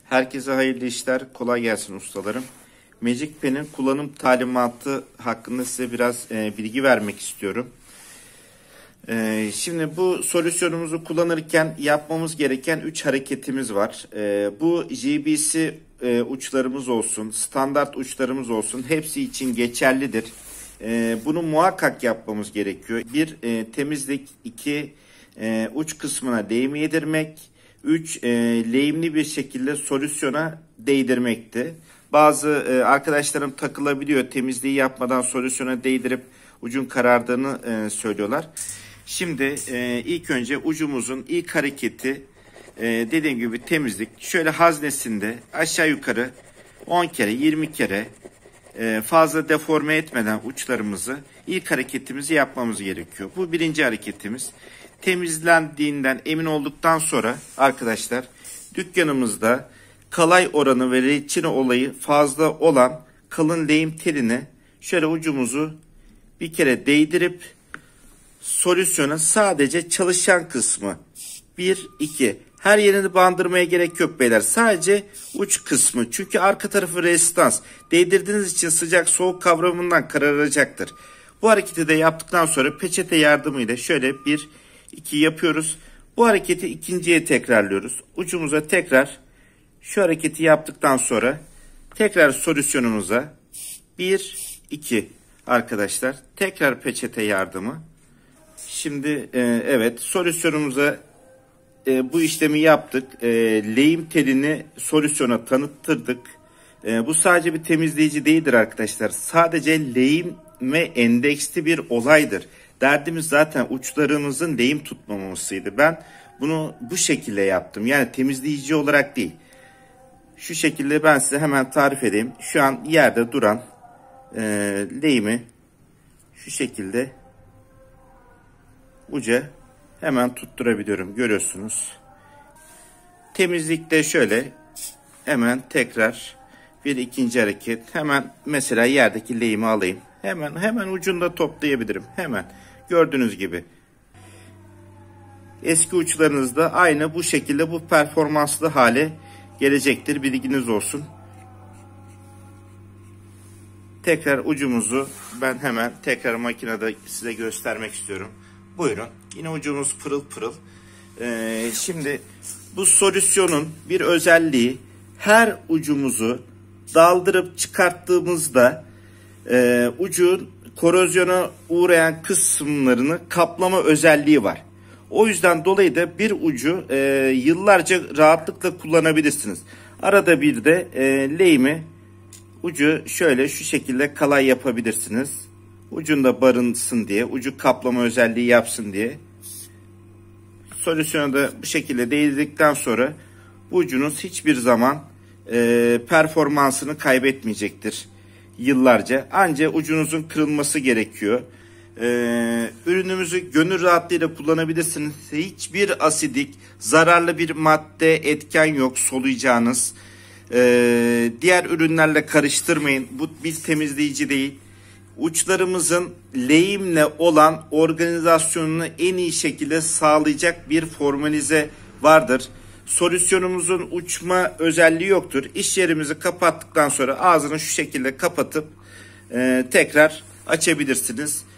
Herkese hayırlı işler, kolay gelsin ustalarım. Magic Pen'in kullanım talimatı hakkında size biraz bilgi vermek istiyorum. Şimdi bu solüsyonumuzu kullanırken yapmamız gereken 3 hareketimiz var. Bu JBC uçlarımız olsun, standart uçlarımız olsun, hepsi için geçerlidir. Bunu muhakkak yapmamız gerekiyor. 1. Temizlik, 2. Uç kısmına değme yedirmek, 3. Lehimli bir şekilde solüsyona değdirmekti. Bazı arkadaşlarım takılabiliyor, temizliği yapmadan solüsyona değdirip ucun karardığını söylüyorlar. Şimdi ilk önce ucumuzun ilk hareketi dediğim gibi temizlik. Şöyle haznesinde aşağı yukarı 10 kere 20 kere fazla deforme etmeden uçlarımızı ilk hareketimizi yapmamız gerekiyor. Bu birinci hareketimiz. Temizlendiğinden emin olduktan sonra arkadaşlar dükkanımızda kalay oranı ve reçine olayı fazla olan kalın lehim teline şöyle ucumuzu bir kere değdirip solüsyona sadece çalışan kısmı 1, 2 her yerini bandırmaya gerek yok beyler. Sadece uç kısmı. Çünkü arka tarafı rezistans. Değdirdiğiniz için sıcak soğuk kavramından kararacaktır. Bu hareketi de yaptıktan sonra peçete yardımıyla şöyle 1, 2 yapıyoruz. Bu hareketi ikinciye tekrarlıyoruz. Ucumuza tekrar şu hareketi yaptıktan sonra tekrar solüsyonumuza 1, 2 arkadaşlar. Tekrar peçete yardımı. Şimdi evet solüsyonumuza bu işlemi yaptık. Lehim telini solüsyona tanıttırdık. Bu sadece bir temizleyici değildir arkadaşlar. Sadece lehim ve endeksli bir olaydır. Derdimiz zaten uçlarımızın lehim tutmamasıydı. Ben bunu bu şekilde yaptım. Yani temizleyici olarak değil. Şu şekilde ben size hemen tarif edeyim. Şu an yerde duran lehimi şu şekilde uca hemen tutturabiliyorum. Görüyorsunuz. Temizlikte şöyle hemen tekrar bir ikinci hareket. Hemen mesela yerdeki lehimi alayım. Hemen ucunda toplayabilirim. Hemen gördüğünüz gibi. Eski uçlarınızda aynı bu şekilde bu performanslı hale gelecektir. Bilginiz olsun. Tekrar ucumuzu ben hemen tekrar makinede size göstermek istiyorum. Buyurun. Yine ucumuz pırıl pırıl. Şimdi bu solüsyonun bir özelliği her ucumuzu daldırıp çıkarttığımızda ucun korozyona uğrayan kısımlarını kaplama özelliği var. O yüzden dolayı da bir ucu yıllarca rahatlıkla kullanabilirsiniz. Arada bir de lehimi ucu şöyle şu şekilde kalay yapabilirsiniz. Ucunda barınsın diye, ucu kaplama özelliği yapsın diye. Solüsyona da bu şekilde değdirdikten sonra bu ucunuz hiçbir zaman performansını kaybetmeyecektir yıllarca. Ancak ucunuzun kırılması gerekiyor. Ürünümüzü gönül rahatlığıyla kullanabilirsiniz. Hiçbir asidik, zararlı bir madde, etken yok soluyacağınız. Diğer ürünlerle karıştırmayın. Bu bir temizleyici değil. Uçlarımızın lehimle olan organizasyonunu en iyi şekilde sağlayacak bir formalize vardır. Solüsyonumuzun uçma özelliği yoktur. İş yerimizi kapattıktan sonra ağzını şu şekilde kapatıp tekrar açabilirsiniz.